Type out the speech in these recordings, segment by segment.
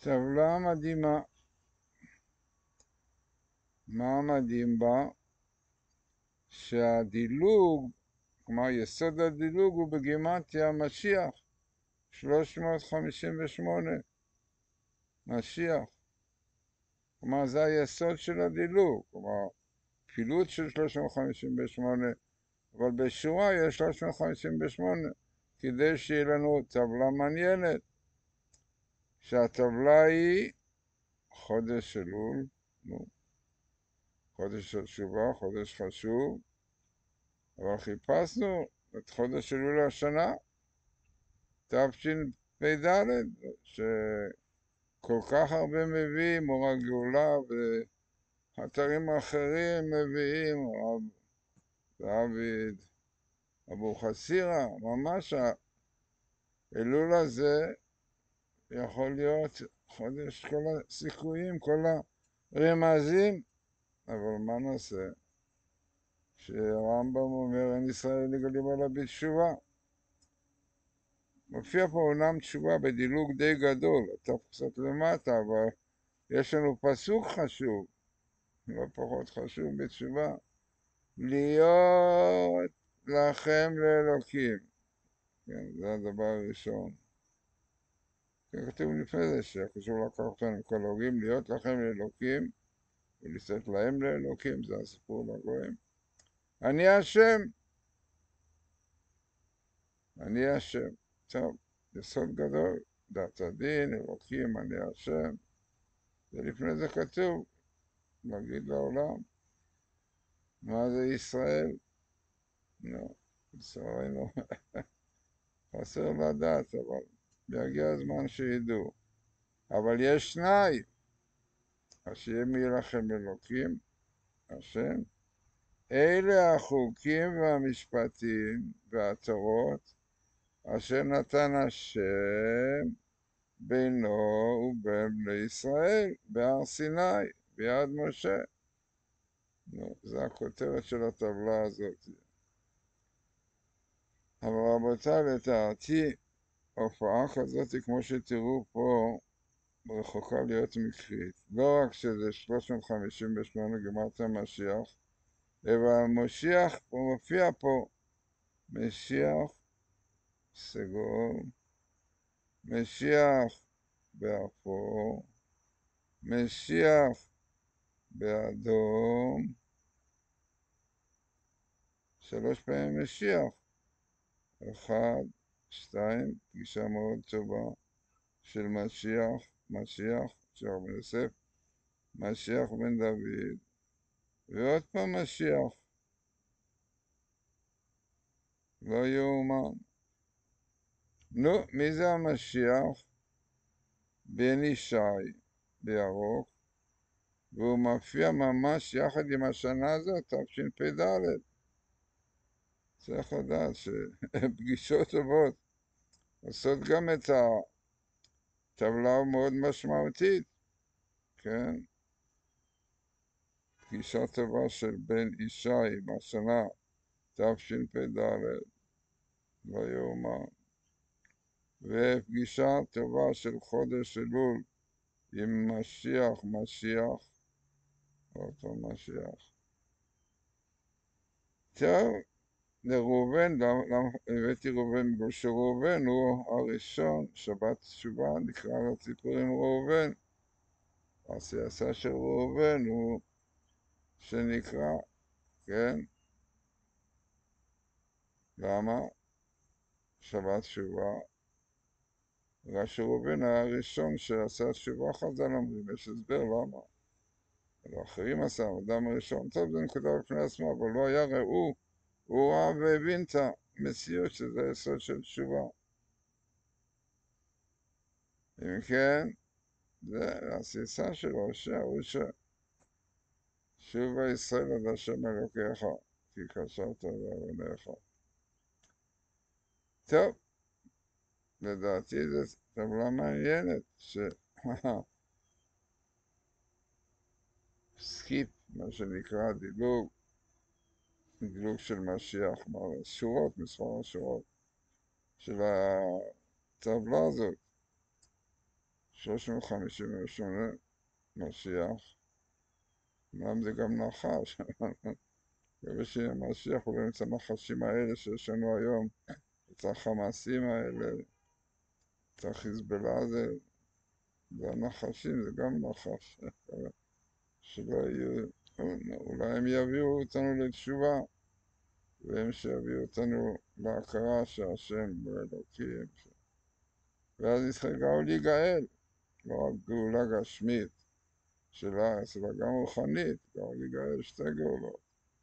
טבלה מדהימה. מה מדהים בה? שהדילוג, כלומר יסוד הדילוג הוא בגימטריה משיח, 358, משיח. כלומר זה היסוד של הדילוג, כלומר פעילות של 358, אבל בשורה יש 358, כדי שיהיה לנו טבלה מעניינת, שהטבלה היא חודש אלול, חודש של תשובה, חודש חשוב, אבל חיפשנו את חודש אלול השנה, תשפ"ד, שכל כך הרבה מביאים, אור הגאולה ואתרים אחרים מביאים, הרב דוד אבוחצירא, ממש האלול הזה יכול להיות חודש כל הסיכויים, כל הרמזים, אבל מה נעשה? שהרמב"ם אומר, אין ישראל נגלים אלא בתשובה. מופיע פה אומנם תשובה בדילוג די גדול, אתה קצת למטה, אבל יש לנו פסוק חשוב, לא פחות חשוב בתשובה, להיות לכם לאלוקים. כן, זה הדבר הראשון. כן, כתוב לפני זה שחשוב לקחת אותנו כל הוגים, להיות לכם לאלוקים, ולצאת להם לאלוקים, זה הסיפור לגויים. אני השם. אני השם. טוב, יסוד גדול, דת הדין, אלוקים, אני השם. ולפני זה כתוב, להגיד לעולם, מה זה ישראל? לא, ישראל לא. חסר לדעת, אבל יגיע הזמן שידעו. אבל יש תנאי, השם יהיה לכם אלוקים, השם. אלה החוקים והמשפטים והתורות, אשר נתן השם בינו ובין בני ישראל בהר סיני, ביד משה. זה הכותרת של הטבלה הזאת. אבל רבותיי, לדעתי, הופעה כזאת, כמו שתראו פה, רחוקה להיות מקרית. לא רק שזה 358 גימטריה משיח, אבל משיח, הוא מופיע פה, משיח סגול, משיח באפור, משיח באדום, 3 פעמים משיח. 1, 2, פגישה מאוד טובה של משיח, משיח בן יוסף, משיח בן דוד, ועוד פעם משיח. לא יאומן. נו, מי זה המשיח? בן ישי בירוק, והוא מופיע ממש יחד עם השנה הזאת, תשפ"ד. צריך לדעת שפגישות טובות עושות גם את הטבלה מאוד משמעותית, כן? פגישה טובה של בן ישי בשנה תשפ"ד, לא יאומן. ופגישה טובה של חודש אלול עם משיח, אותו משיח. טוב, לראובן, למה הבאתי ראובן? בגלל שראובן הוא הראשון, שבת תשובה, נקרא לו סיפור עם ראובן. העשייה של ראובן הוא שנקרא, כן? למה? שבת תשובה. בגלל שראובן היה הראשון שעשה תשובה חז"ל אומרים, יש הסבר למה. ואחרים עשה, אדם הראשון, טוב, זה נקודה בפני עצמה, אבל לא היה ראו, הוא ראה והבין את המציאות שזה היסוד של תשובה. אם כן, זה העשייה של הושע, הוא שובה ישראל עד השם אלוקיך, כי קשרת בעווניך. טוב, לדעתי זו טבלה מעניינת, סקיפ, מה שנקרא דילוג של משיח, שורות, מספר השורות של הטבלה הזאת, 358 משיח, אמנם זה גם נחש, מקווה שיהיה משיח, הוא לא נמצא נחשים האלה שיש לנו היום, את החמאסים האלה, את החיזבאללה הזה, זה הנחשים, זה גם נחש, שלא יהיו, אולי הם יביאו אותנו לתשובה, והם שיביאו אותנו להכרה שהשם הוא אלוקים, ואז יתחילו להיגאל, לא רק גאולה גשמית של הארץ, אלא גם רוחנית, גם להיגאל שתי גאולות.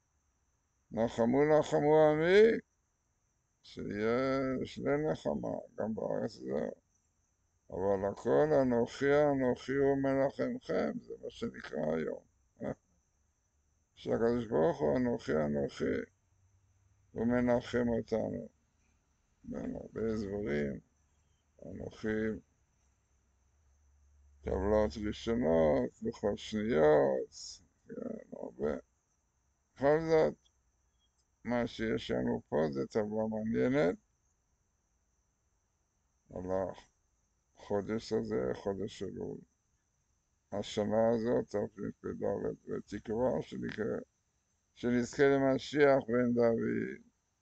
נחמו עמי, שיהיה שני נחמה, גם בארץ זו. אבל הכל אנוכי ומנחמכם, זה מה שנקרא היום. שהקדוש ברוך הוא אנוכי, הוא מנחם אותנו. בין הרבה דברים, אנוכי טבלות ראשונות, לוחות שניות, כן, הרבה. בכל זאת, מה שיש לנו פה זה טבלה מעניינת על החודש הזה, חודש אלול. השנה הזאת, תשפ"ד, ותקווה שנזכה למשיח בן דוד,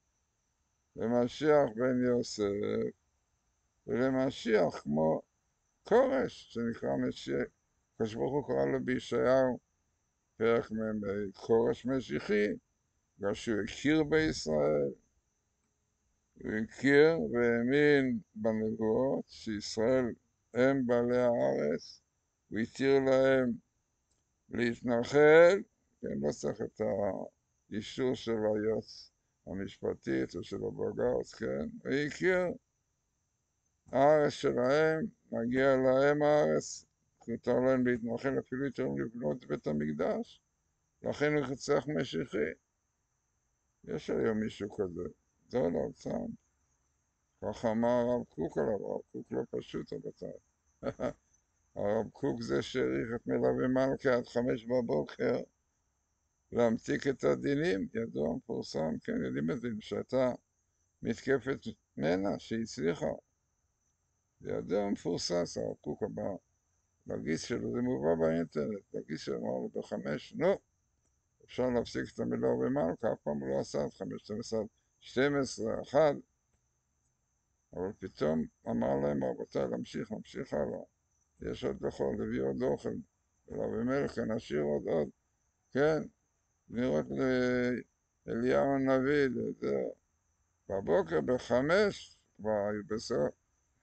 למשיח בן יוסף, ולמשיח כמו כורש, שנקרא משיח. הקדוש ברוך הוא קרא לו בישעיהו, פרק מ"ה, כורש משיחי, בגלל שהוא הכיר בישראל, הוא הכיר והאמין בנבואות שישראל הם בעלי הארץ, הוא התיר להם להתנחל, כן, לא צריך את האישור של היועץ המשפטית או של הבג"ץ, כן, הוא הכיר, הארץ שלהם, מגיע להם הארץ, מותר להם להתנחל, אפילו יותר לבנות בית המקדש, לכן הוא צריך משיחי. יש היום מישהו כזה, דונלד טראמפ, ככה אמר הרב קוק עליו, הרב קוק לא פשוט רבותיי. הרב קוק זה שהעריך את מלווה מלכה עד 5 בבוקר להמתיק את הדינים, ידוע מפורסם, כן, יודעים את זה, שהייתה מתקפת מנע שהצליחה. ידוע מפורסם, הרב קוק הבא, בגיס שלו, זה מובא באינטרנט, בגיס שלו אמר לו ב5, נו, אפשר להפסיק את המלווה מלכה, אף פעם הוא לא עשה את 5, 12, 1, אבל פתאום אמר להם, רבותיי, להמשיך הלאה. יש עוד לאכול, להביא עוד אוכל, ולהביא מלך, נשאיר עוד, כן, לראות לאליהו הנביא, בבוקר ב5, כבר היו בסוף,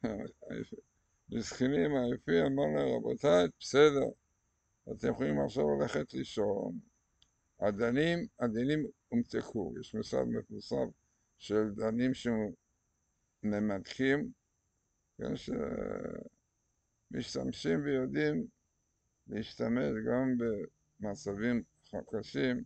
מסכנים עייפים, אמר להם, רבותיי, בסדר, אתם יכולים עכשיו ללכת לישון, הדנים הומתקו, יש מסד מפורסם של דנים שממתקים, כן, שמשתמשים ויודעים להשתמש גם במצבים קשים,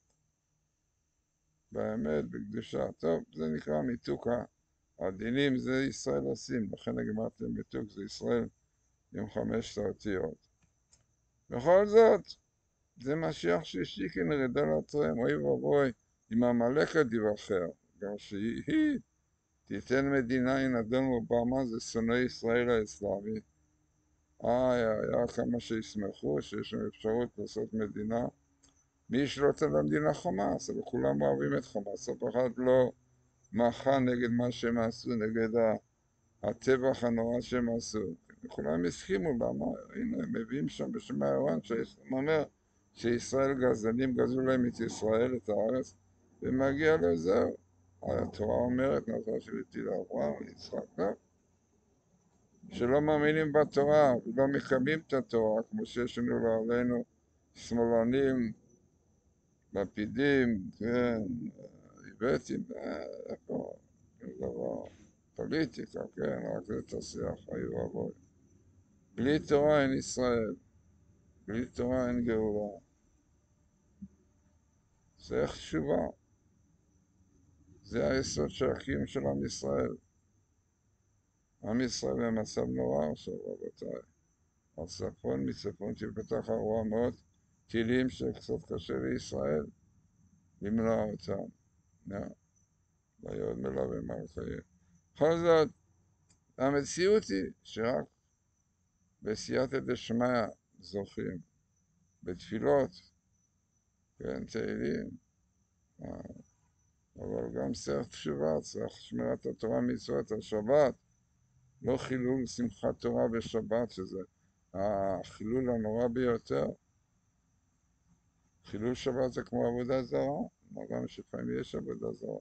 באמת, בקדושה. טוב, זה נקרא מיתוק הדינים, זה ישראל עושים, לכן הגמרתי מיתוק זה ישראל עם 5 האותיות. בכל זאת, זה משיח שלישי כנראה, דונלד טראמפ, אוי ואבוי, עם עמלק תיבחר, גם שהיא תיתן מדינה, הנה אדון אובמה, זה שונא ישראל האסלאמי. היה כמה שישמחו שיש לנו אפשרות לעשות מדינה. מי ישלוט על המדינה? חמאס, אבל כולם אוהבים את חמאס, אף אחד לא מחה נגד מה שהם עשו, נגד הטבח הנורא שהם עשו. כולם הסכימו, למה? הנה, הם מביאים שם בשם האיראן, שאומר שישראל גזלנים, גזלו להם את ישראל, את הארץ, ומגיע לזהו. התורה אומרת, נתן שביתי לאברהם, יצחק, לא? שלא מאמינים בתורה, ולא מקיימים את התורה, כמו שיש לנו לא עלינו, שמאלנים, לפידים, כן, איבטים, איפה, דבר, פוליטיקה, כן, רק לתעשייה, חיו ואבוי. בלי תורה אין ישראל, בלי תורה אין גאולה. זה איך תשובה. זה היסוד של הקיום של עם ישראל. עם ישראל במצב נורא עכשיו, רבותיי. הצפון, מצפון תפתח הרוע מאוד, טילים שקצת קשה לישראל, למנוע אותם. ויוד מלווה מלכי. בכל זאת, המציאות היא שרק בסייעתא דשמיא זוכים, בתפילות, כן, תהילים, אבל גם צריך תשובה, צריך שמירת התורה מצוות השבת, לא חילול שמחת תורה בשבת, שזה החילול הנורא ביותר. חילול שבת זה כמו עבודה זרה, מה גם שפעמים יש עבודה זרה.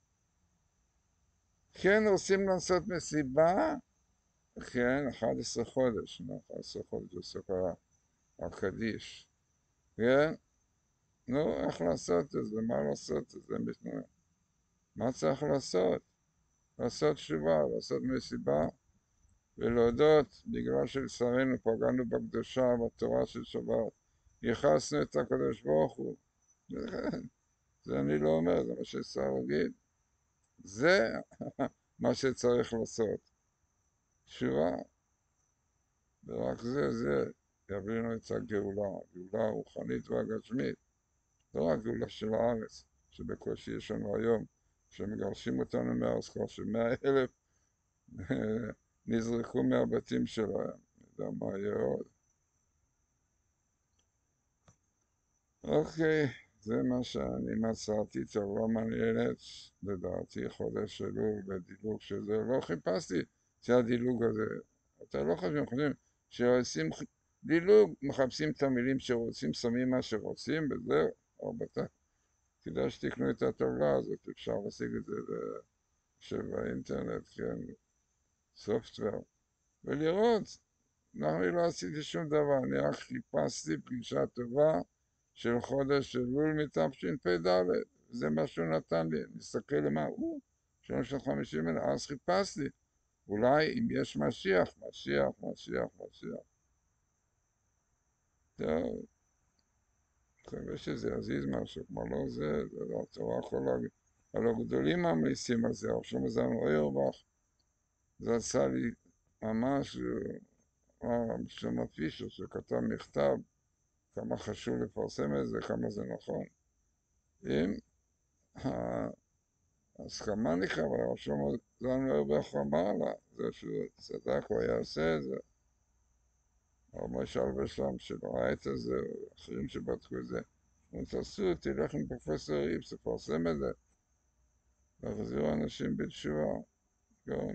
כן, רוצים לעשות מסיבה, כן, 11 חודש, 11 חודש, בסוף הקדיש, כן? נו, איך לעשות את זה? מה לעשות את זה? מה צריך לעשות? לעשות תשובה, לעשות מסיבה, ולהודות, בגלל שלצערנו פגענו בקדושה, בתורה של שבת, ייחסנו את הקדוש ברוך הוא. זה אני לא אומר, זה מה שצריך להגיד. זה מה שצריך לעשות. תשובה, ורק זה יביא לנו את הגאולה, הגאולה הרוחנית והגשמית. לא רק גאולה של הארץ, שבקושי יש לנו היום, שמגרשים אותנו מהארץ, כבר ש100,000 נזרקו מהבתים שלהם. אני יודע מה יהיה עוד. אוקיי, זה מה שאני מצאתי, טבלה מעניינת, לדעתי חודש אלול בדילוג שזה, לא חיפשתי שהדילוג הזה, אתה לא חושבים שעושים דילוג, מחפשים את המילים שרוצים, שמים מה שרוצים, וזהו, רבותיי. כדאי שתקנו את הטבלה הזאת, אפשר להשיג את זה באינטרנט, כן, סופטוור, ולראות, אני לא עשיתי שום דבר, אני רק חיפשתי פגישה טובה של חודש אלול מתשפ"ד, זה מה שהוא נתן לי, נסתכל למה, שנה של 50,000, אז חיפשתי, אולי אם יש משיח. טוב, מקווה שזה יזיז משהו, כמו לא זה התורה הלא גדולים ממליצים על זה, הרב שלמה זלמן אוירבך, זה עשה לי ממש, הרב שלמה פישר שכתב מכתב, כמה חשוב לפרסם את זה, כמה זה נכון. אם ההסכמה נקרא, אבל הרב שלמה זלמן אוירבך אמר לה, זה שהוא צדק, הוא היה עושה את זה. הרב משה אלבשלם שלא ראה את זה, אחרים שבדקו את זה, תעשו, תלך עם פרופסור ריבס, תפרסם את זה, להחזיר אנשים בתשובה. גם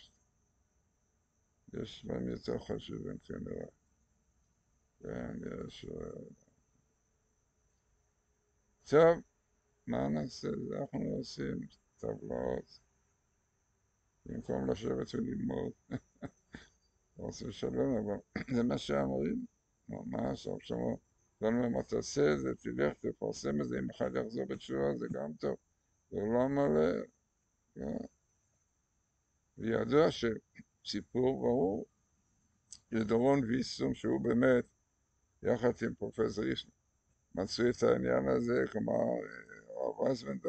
יש דברים יותר חשובים כנראה. כן, יש... טוב, מה נעשה? אנחנו עושים טבלאות, במקום לשבת וללמוד. רוצה לשלם, אבל זה מה שאמרים, ממש, הרב שלמה, אם אתה תעשה את זה, תלך, תפרסם את זה, אם אחד יחזור בתשובה, זה גם טוב. זה לא מלא, כן. וידוע שסיפור ברור, לדורון ויסום, שהוא באמת, יחד עם פרופסור איש, מצאו את העניין הזה, כלומר, הרב אייזנברג,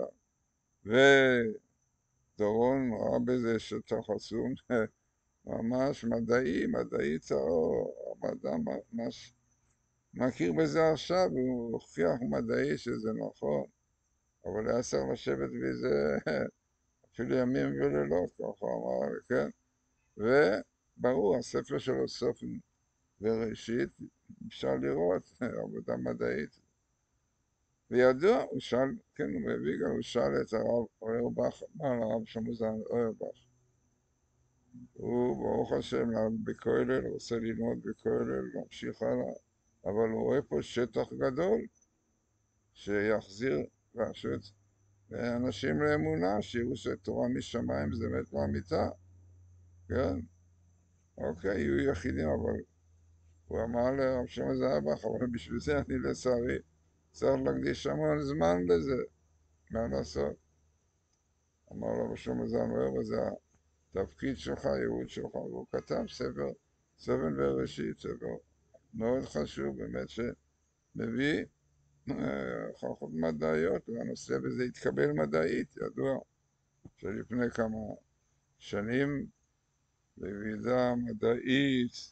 ודורון ראה בזה שטח עצום, ממש מדעי צהור, המדע ממש מכיר בזה עכשיו, הוא הוכיח מדעי שזה נכון, אבל היה צריך לשבת בזה אפילו ימים ולילות, ככה אמר, כן? וברור, הספר שלו סוף וראשית, אפשר לראות עבודה מדעית. וידוע, הוא שאל, כן, הוא מביא גם, הוא שאל את הרב אוירבך, אמר לרב שלמה זלמן אוירבך. הוא, ברוך השם, בכולל, רוצה ללמוד בכולל, להמשיך הלאה, אבל הוא רואה פה שטח גדול, שיחזיר רשות אנשים לאמונה, שיראו שתורה משמיים זה באמת לאמיתה, כן? אוקיי, יהיו יחידים, אבל הוא אמר לרב שלמה זלמן, אבל בשביל זה אני לצערי צריך להקדיש המון זמן לזה, מה לעשות? אמר לו רב שלמה זלמן, זה התפקיד שלך, הייעוד שלך, והוא כתב ספר וראשית, ספר מאוד חשוב, באמת שמביא הוכחות מדעיות, והנושא בזה התקבל מדעית, ידוע שלפני כמה שנים בוועידה מדעית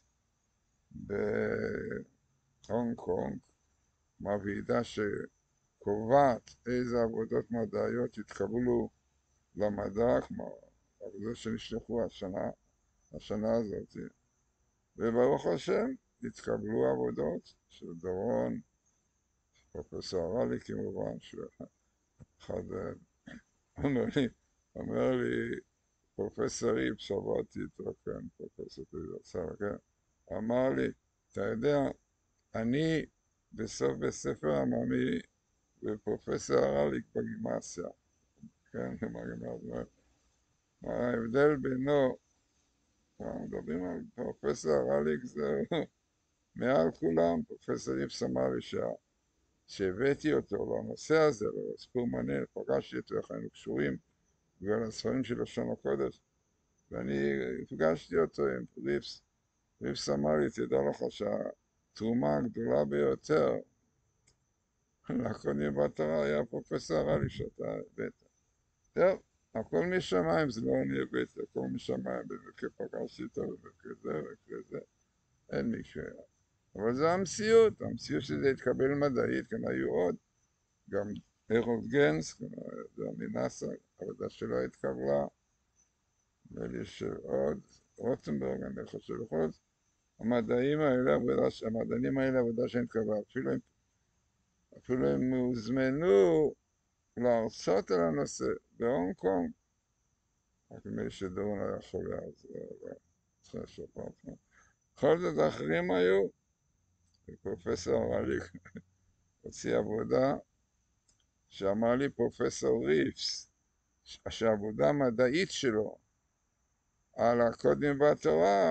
בהונג קונג, מהוועידה שקובעת איזה עבודות מדעיות התקבלו למדע, כמו עבודות שנשלחו השנה הזאת, וברוך השם, התקבלו עבודות של דורון, פרופסור הרלי כמובן, שהוא אחד אומר לי, פרופסור איפ, שעברתי איתו כאן, פרופסור פרידרסל, כן, אמר לי, אתה יודע, אני בספר עממי ופרופסור הרליק בגימנסיה, כן, מה ההבדל בינו, אנחנו מדברים על פרופסור הרליק, זה מעל כולם, פרופסור איפס אמר לי שהבאתי אותו לנושא הזה, לסיפור מעניין, פגשתי אותו, איך היינו קשורים בגלל הספרים של לשון הקודש, ואני הפגשתי אותו עם ריפס, ריפס אמר לי, תדע לך שהתרומה הגדולה ביותר לקודמים בתורה היה פרופסור הרלי שאתה הבאת. טוב, הכל משמיים, זה לא אני הבאתי, הכל משמיים, וכפגשתי אותו וכזה וכזה, אין מקרה. אבל זו המציאות שזה התקבל מדעית, כאן היו עוד, גם אירוד גנס, זה מנאסא, עבודה שלא התקבלה, ויש עוד, רוטנברג, אני חושב, בכל זאת, המדענים האלה עבודה שהתקבלה, אפילו הם הוזמנו להרצות על הנושא בהונג קונג, רק נדמה לי שדורון היה חולה, אז צריך לשפר אותו. בכל זאת, האחרים היו, פרופסור הרליק הוציא עבודה שאמר לי פרופסור ריפס, שהעבודה המדעית שלו על הקודים בתורה,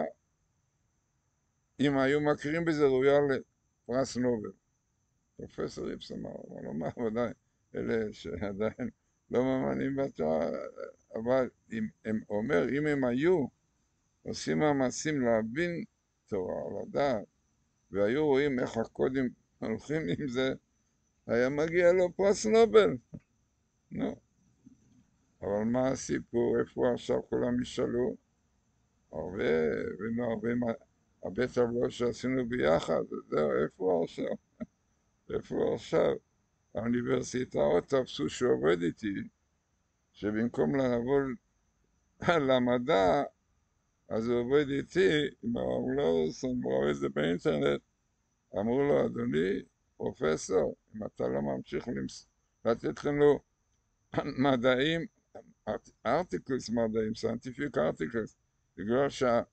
אם היו מכירים בזה, ראויה לפרס נובל. פרופסור ריפס אמר, אבל לא מה, ודאי, אלה שעדיין לא מאמינים בתורה, אבל אומר, אם הם היו עושים מאמצים להבין תורה, לדעת, והיו רואים איך הקודים הולכים עם זה, היה מגיע לו פרס נובל. נו. אבל מה הסיפור? איפה עכשיו כולם ישאלו? הרבה טבלות שעשינו ביחד, זהו, איפה עכשיו? איפה עכשיו? האוניברסיטאות תפסו שעובד איתי, שבמקום לבוא למדע, אז הוא עובד איתי עם הרב לורסון, הוא רואה את זה באינטרנט, אמרו לו, אדוני, פרופסור, אם אתה לא ממשיך לתת לנו מדעים, ארטיקלס מדעים, scientific articles, בגלל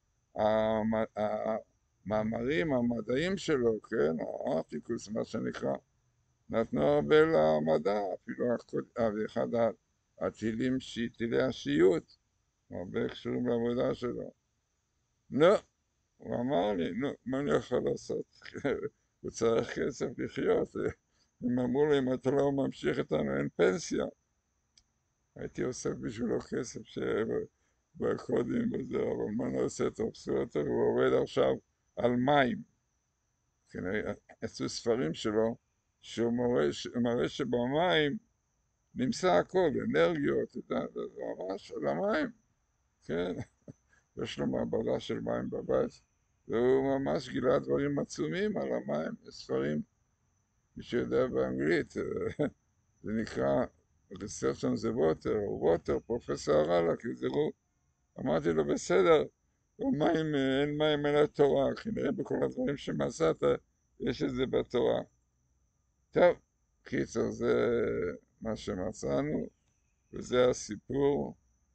שהמאמרים המדעיים שלו, כן, הארטיקלס, מה שנקרא, נתנו הרבה למדע, אפילו אחד טילי השיעוט, הרבה קשורים לעבודה שלו. נו, הוא אמר לי, נו, מה אני יכול לעשות? הוא צריך כסף לחיות. הם אמרו לי, אם אתה לא ממשיך איתנו, אין פנסיה. הייתי אוסף בשבילו כסף בקודים וזה, אבל מה נעשה, תופסו אותו, והוא עובד עכשיו על מים. עשו ספרים שלו, שהוא מראה שבמים נמצא הכל, אנרגיות, ממש על המים, כן, יש לו מעבדה של מים בבית, והוא ממש גילה דברים עצומים על המים, ספרים, מי שיודע באנגלית, זה נקרא Research on the Water, או Water, פרופסור הרלה, כי זה לא, אמרתי לו, בסדר, מים, אין מים אלא תורה, כנראה בכל הדברים שמצאת, יש את זה בתורה. טוב, קיצור, זה מה שמצאנו, וזה הסיפור.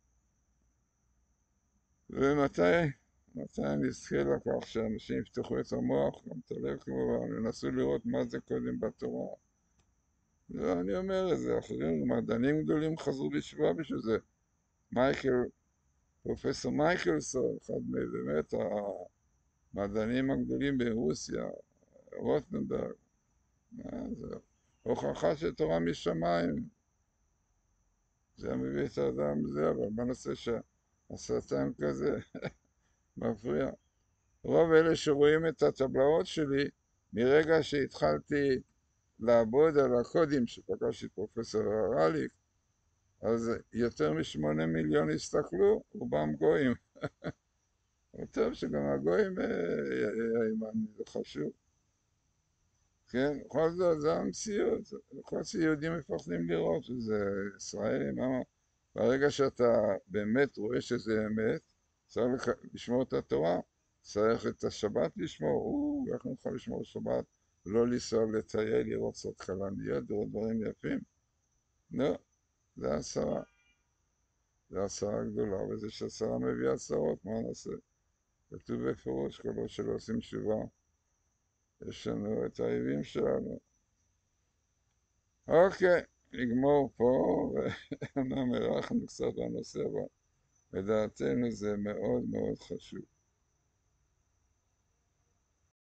ומתי נזכה לכך שאנשים יפתחו את המוח, גם את הלב כמובן, ינסו לראות מה זה קודם בתורה. ואני אומר את זה, אחרים מדענים גדולים חזרו בתשובה בשביל זה. פרופסור מייקלסון, אחד באמת המדענים הגדולים ברוסיה, רוטנברג, זה הוכחה שתורה משמיים. זה מביא את האדם לזה, אבל מה נעשה שהשטן כזה מפריע? רוב אלה שרואים את הטבלאות שלי, מרגע שהתחלתי לעבוד על הקודים שפגשתי פרופסור הרליק, אז יותר מ8 מיליון הסתכלו, רובם גויים. טוב שגם הגויים יאימן, זה חשוב. כן, בכל זאת, זה המציאות. כל שיהודים מפחדים לראות שזה ישראלים, ברגע שאתה באמת רואה שזה אמת, צריך לשמור את התורה, צריך את השבת לשמור, איך נוכל לשמור שבת? לא לנסוע לטייל, לראות קצת כלניות, לראות דברים יפים? לא, זה הסרה. זה הסרה גדולה, וזה שהסרה מביא הסרות, מה נעשה? כתוב בפירוש, כל עוד שלא עושים תשובה, יש לנו את האויבים שלנו. אוקיי, נגמור פה, ואומנם הארכנו קצת בנושא, אבל לדעתנו זה מאוד מאוד חשוב.